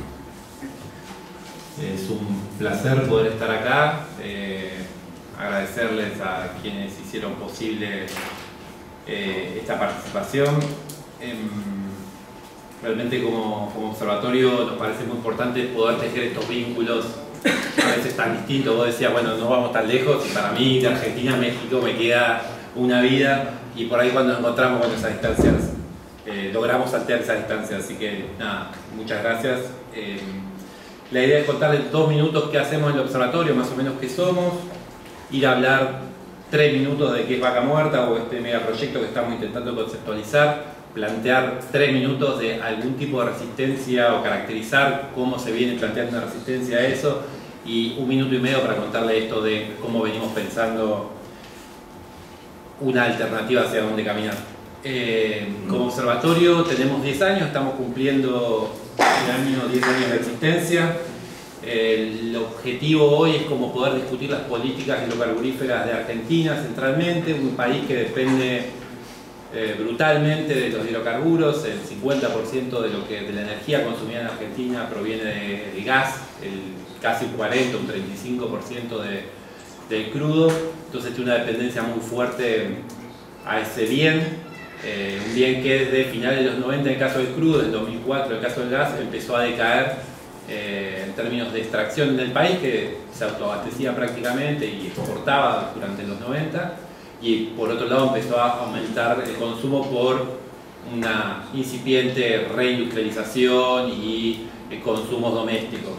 es un placer poder estar acá. Eh, agradecer agradecerles a quienes hicieron posible eh, esta participación. Eh, realmente como, como observatorio nos parece muy importante poder tejer estos vínculos a veces tan distintos. Vos decías, bueno, no vamos tan lejos, y para mí de Argentina a México me queda una vida, y por ahí cuando nos encontramos con esas distancias, eh, logramos saltear esas distancias. Así que nada, muchas gracias. Eh, la idea es contarles en dos minutos qué hacemos en el observatorio, más o menos qué somos, ir a hablar tres minutos de qué es Vaca Muerta o este megaproyecto que estamos intentando conceptualizar, plantear tres minutos de algún tipo de resistencia o caracterizar cómo se viene planteando una resistencia a eso, y un minuto y medio para contarle esto de cómo venimos pensando una alternativa hacia dónde caminar. Eh, como observatorio tenemos diez años, estamos cumpliendo el año diez años de existencia. El objetivo hoy es como poder discutir las políticas hidrocarburíferas de Argentina centralmente, un país que depende eh, brutalmente de los hidrocarburos. El cincuenta por ciento de, lo que, de la energía consumida en Argentina proviene de, de gas, el, casi un cuarenta, un treinta y cinco por ciento de, del crudo. Entonces tiene una dependencia muy fuerte a ese bien. Eh, un bien que desde finales de los noventa en el caso del crudo, del dos mil cuatro en el caso del gas, empezó a decaer eh, en términos de extracción del país, que se autoabastecía prácticamente y exportaba durante los noventa, y por otro lado empezó a aumentar el consumo por una incipiente reindustrialización y eh, consumos domésticos.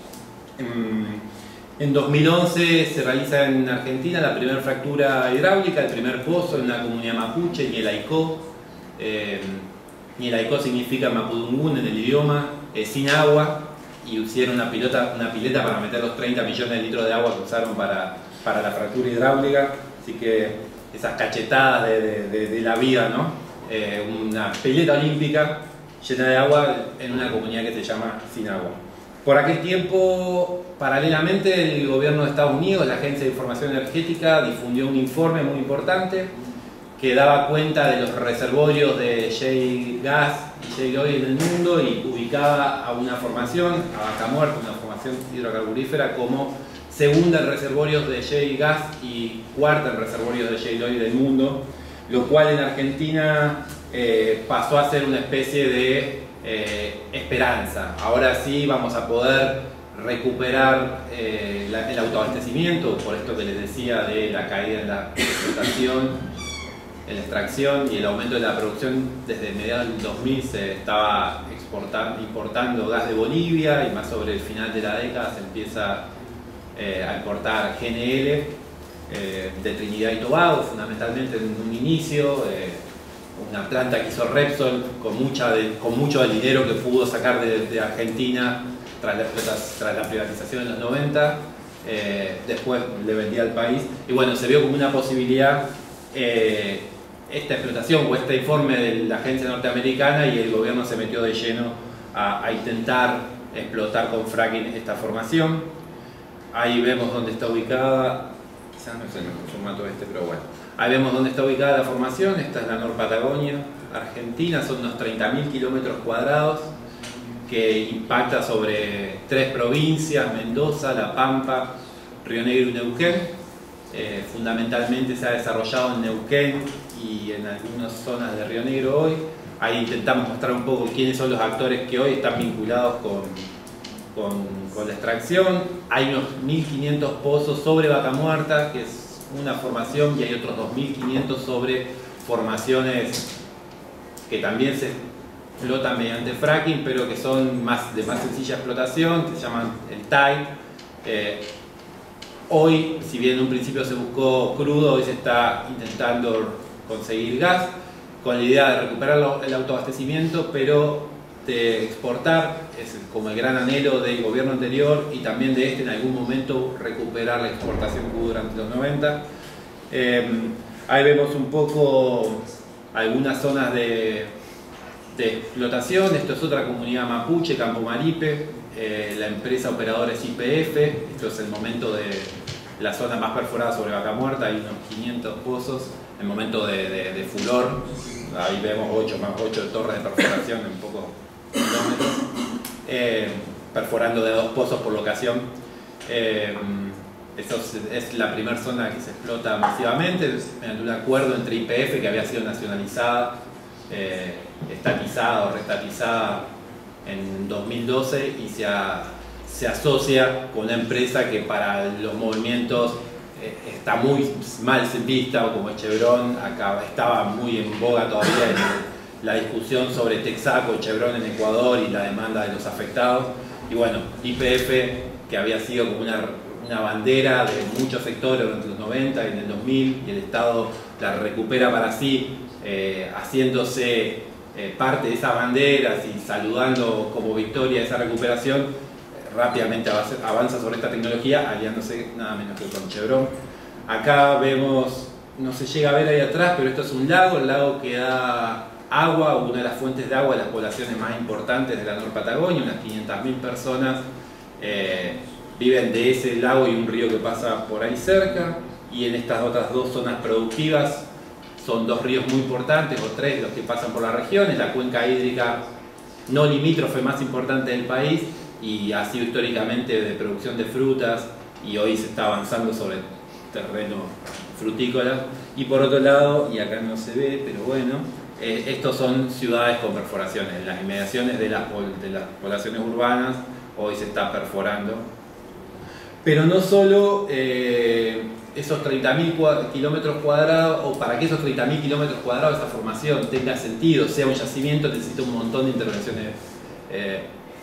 En dos mil once se realiza en Argentina la primera fractura hidráulica, el primer pozo en una comunidad mapuche, Ñelaicó. Eh, Ñelaicó significa Mapudungún en el idioma, eh, sin agua, y hicieron una, pilota, una pileta para meter los treinta millones de litros de agua que usaron para, para la fractura hidráulica. Así que esas cachetadas de, de, de, de la vida, ¿no? Eh, una pileta olímpica llena de agua en una comunidad que se llama Sin Agua. Por aquel tiempo, paralelamente, el gobierno de Estados Unidos, la Agencia de Información Energética, difundió un informe muy importante que daba cuenta de los reservorios de shale gas y shale oil en el mundo, y ubicaba a una formación, a Vaca Muerta, una formación hidrocarburífera, como segunda en reservorios de shale gas y cuarta en reservorios de shale oil del mundo, lo cual en Argentina eh, pasó a ser una especie de Eh, esperanza. Ahora sí vamos a poder recuperar eh, la, el autoabastecimiento, por esto que les decía de la caída en la explotación, en la extracción y el aumento de la producción. Desde mediados del dos mil se estaba exportando, importando gas de Bolivia, y más sobre el final de la década se empieza eh, a importar G N L eh, de Trinidad y Tobago, fundamentalmente en un inicio. Eh, una planta que hizo Repsol con, mucha de, con mucho del dinero que pudo sacar de, de Argentina tras la, tras la privatización en los noventa, eh, después le vendía al país, y bueno, se vio como una posibilidad eh, esta explotación o este informe de la agencia norteamericana, y el gobierno se metió de lleno a, a intentar explotar con fracking esta formación. Ahí vemos dónde está ubicada, quizás no es el formato este, pero bueno. Ahí vemos dónde está ubicada la formación. Esta es la Norpatagonia Argentina, son unos treinta mil kilómetros cuadrados que impacta sobre tres provincias: Mendoza, La Pampa, Río Negro y Neuquén. Eh, fundamentalmente se ha desarrollado en Neuquén y en algunas zonas de Río Negro hoy. Ahí intentamos mostrar un poco quiénes son los actores que hoy están vinculados con, con, con la extracción. Hay unos mil quinientos pozos sobre Vaca Muerta, que es una formación, y hay otros dos mil quinientos sobre formaciones que también se explotan mediante fracking, pero que son más, de más sencilla explotación, que se llaman el T A I. Eh, hoy, si bien en un principio se buscó crudo, hoy se está intentando conseguir gas, con la idea de recuperar el autoabastecimiento, pero de exportar, es como el gran anhelo del gobierno anterior y también de este en algún momento, recuperar la exportación que hubo durante los noventa. Eh, ahí vemos un poco algunas zonas de, de explotación. Esto es otra comunidad mapuche, Campo Maripe, eh, la empresa operadora es Y P F. Esto es el momento de la zona más perforada sobre Vaca Muerta, hay unos quinientos pozos, el momento de, de, de furor. Ahí vemos ocho más ocho torres de perforación en pocos kilómetros, eh, perforando de dos pozos por locación. Eh, Eso es, es la primera zona que se explota masivamente, mediante un acuerdo entre Y P F que había sido nacionalizada, eh, estatizada o reestatizada en dos mil doce y se, a, se asocia con una empresa que para los movimientos eh, está muy mal vista, o como Chevron, acá estaba muy en boga todavía en la discusión sobre Texaco y Chevron en Ecuador y la demanda de los afectados. Y bueno, Y P F, que había sido como una una bandera de muchos sectores durante los noventa y en el dos mil, y el Estado la recupera para sí, eh, haciéndose eh, parte de esas banderas y saludando como victoria esa recuperación, eh, rápidamente avanza sobre esta tecnología, aliándose nada menos que con Chevron. Acá vemos, no se llega a ver ahí atrás, pero esto es un lago, el lago que da agua, una de las fuentes de agua de las poblaciones más importantes de la Nor Patagonia, unas quinientas mil personas. Eh, viven de ese lago y un río que pasa por ahí cerca, y en estas otras dos zonas productivas son dos ríos muy importantes, o tres los que pasan por la región. Es la cuenca hídrica no limítrofe más importante del país y ha sido históricamente de producción de frutas, y hoy se está avanzando sobre terreno frutícola. Y por otro lado, y acá no se ve, pero bueno, eh, estos son ciudades con perforaciones. En las inmediaciones de las, de las poblaciones urbanas hoy se está perforando. Pero no solo eh, esos treinta mil kilómetros cuadrados, o para que esos treinta mil kilómetros cuadrados, esa formación tenga sentido, sea un yacimiento, necesita un montón de intervenciones eh,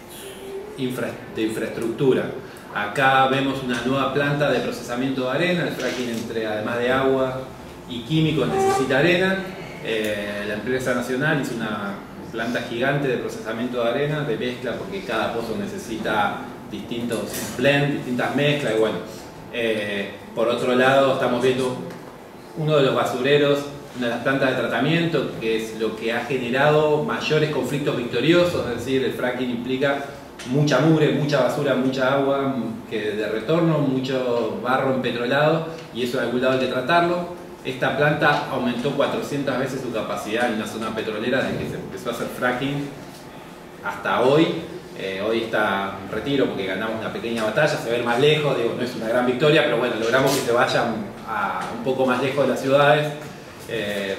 infra, de infraestructura. Acá vemos una nueva planta de procesamiento de arena. El fracking, entre, además de agua y químicos, necesita arena. Eh, la empresa nacional hizo una planta gigante de procesamiento de arena, de mezcla, porque cada pozo necesita distintos blends, distintas mezclas. Y bueno, eh, por otro lado estamos viendo uno de los basureros, una de las plantas de tratamiento, que es lo que ha generado mayores conflictos victoriosos. Es decir, el fracking implica mucha mugre, mucha basura, mucha agua que de retorno, mucho barro empetrolado, y eso en algún lado hay que tratarlo. Esta planta aumentó cuatrocientas veces su capacidad en una zona petrolera desde que se empezó a hacer fracking hasta hoy. Eh, hoy está en retiro porque ganamos una pequeña batalla, se ve más lejos, digo, no es una gran victoria, pero bueno, logramos que se vayan a un poco más lejos de las ciudades. Eh,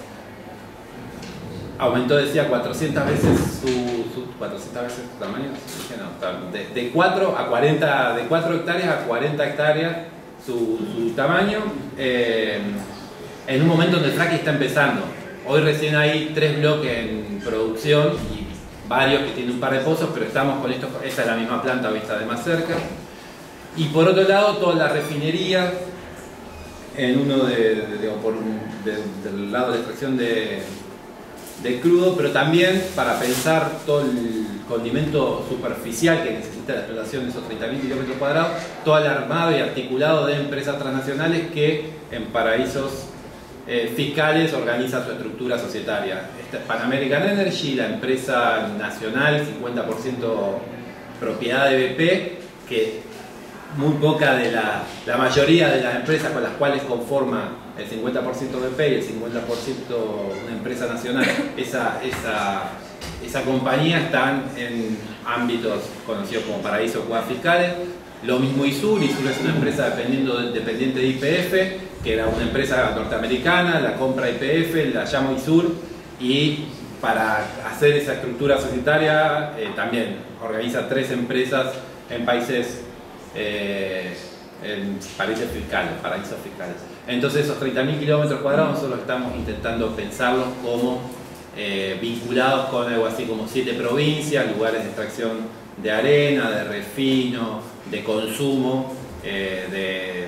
aumentó, decía, cuatrocientas veces su, su cuatrocientas veces su tamaño, dije, no, de, de cuatro a cuarenta, de cuatro hectáreas a cuarenta hectáreas su, su tamaño, eh, en un momento donde el fracking está empezando. Hoy recién hay tres bloques en producción y varios que tienen un par de pozos, pero estamos con esto. Esta es la misma planta vista de más cerca. Y por otro lado, toda la refinería, en uno de, de, de, por un, de, del lado de la extracción de, de crudo, pero también para pensar todo el condimento superficial que necesita la explotación de esos treinta mil kilómetros cuadrados, todo el armado y articulado de empresas transnacionales que en paraísos eh, fiscales organizan su estructura societaria. Esta es Pan American Energy, la empresa nacional, cincuenta por ciento propiedad de B P, que muy poca de la, la mayoría de las empresas con las cuales conforma el cincuenta por ciento B P y el cincuenta por ciento una empresa nacional, esa, esa, esa compañía están en ámbitos conocidos como paraísos cuasi fiscales. Lo mismo ISUR, ISUR es una empresa dependiendo, dependiente de Y P F, que era una empresa norteamericana, la compra Y P F, la llama ISUR, y para hacer esa estructura societaria eh, también organiza tres empresas en países Eh, en países fiscales, paraísos fiscales. Entonces esos treinta mil kilómetros cuadrados nosotros estamos intentando pensarlos como eh, vinculados con algo así como siete provincias, lugares de extracción de arena, de refino, de consumo, eh, de,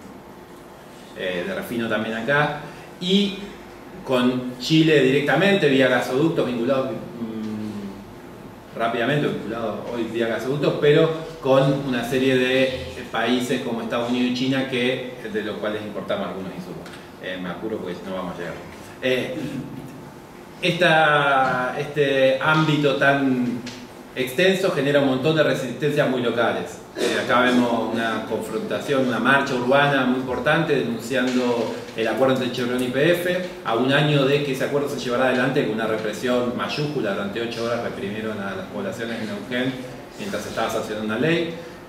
eh, de refino también acá, y con Chile directamente vía gasoductos vinculados mmm, rápidamente, vinculados hoy vía gasoductos, pero con una serie de países como Estados Unidos y China, que, de los cuales importamos algunos insumos. Eh, me apuro porque no vamos a llegar. Eh, esta, este ámbito tan extenso genera un montón de resistencias muy locales. Eh, acá vemos una confrontación, una marcha urbana muy importante denunciando el acuerdo entre Chevron y Y P F, a un año de que ese acuerdo se llevará adelante con una represión mayúscula. Durante ocho horas reprimieron a las poblaciones en Neuquén mientras se estaba sancionando una ley.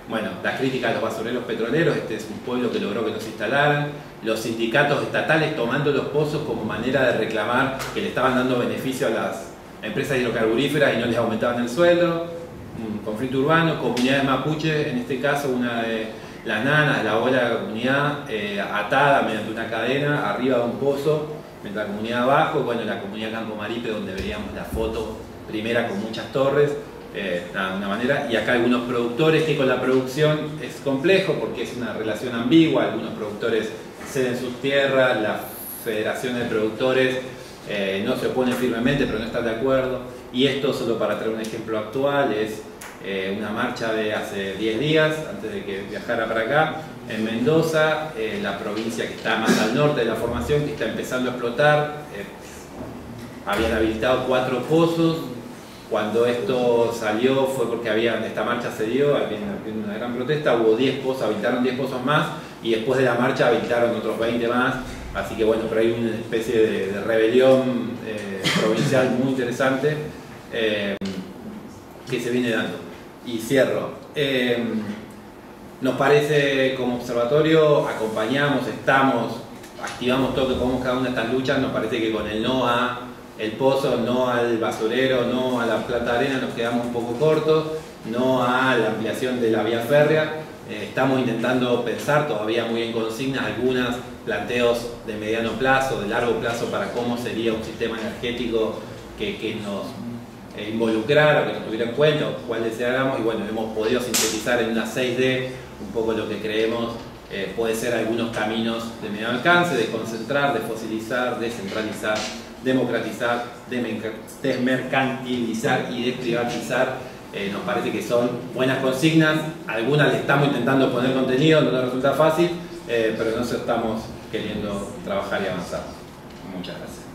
bueno, las críticas a los basureros petroleros, este es un pueblo que logró que los instalaran, los sindicatos estatales tomando los pozos como manera de reclamar que le estaban dando beneficio a las empresas hidrocarburíferas y no les aumentaban el sueldo, un conflicto urbano, comunidades mapuche, en este caso una de las nanas, la abuela de la comunidad, eh, atada mediante una cadena arriba de un pozo, mientras la comunidad abajo, bueno, la comunidad Campo Maripe, donde veríamos la foto primera con muchas torres, eh, de una manera, y acá algunos productores que con la producción es complejo porque es una relación ambigua, algunos productores ceden sus tierras, la Federación de Productores eh, no se opone firmemente pero no están de acuerdo, y esto, solo para traer un ejemplo actual, es eh, una marcha de hace diez días, antes de que viajara para acá, en Mendoza, eh, la provincia que está más al norte de la formación, que está empezando a explotar, eh, habían habilitado cuatro pozos. Cuando esto salió fue porque había, esta marcha se dio, había una gran protesta, hubo diez pozos, habilitaron diez pozos más, y después de la marcha habilitaron otros veinte más, así que bueno, pero hay una especie de, de rebelión eh, provincial muy interesante eh, que se viene dando. Y cierro. Eh, nos parece, como observatorio, acompañamos, estamos, activamos todo lo que podemos cada una de estas luchas, nos parece que con el no a el pozo, no al basurero, no a la planta de arena nos quedamos un poco cortos, no a la ampliación de la vía férrea. Eh, estamos intentando pensar todavía muy en consignas algunos planteos de mediano plazo, de largo plazo, para cómo sería un sistema energético que, que nos eh, involucrara, que nos tuviera en cuenta, o cuál deseáramos, y bueno, hemos podido sintetizar en una seis D un poco lo que creemos eh, puede ser algunos caminos de mediano alcance, de concentrar, de fosilizar, descentralizar, democratizar, desmercantilizar y desprivatizar. Eh, nos parece que son buenas consignas, algunas le estamos intentando poner contenido, no nos resulta fácil, eh, pero nosotros estamos queriendo trabajar y avanzar. Muchas gracias.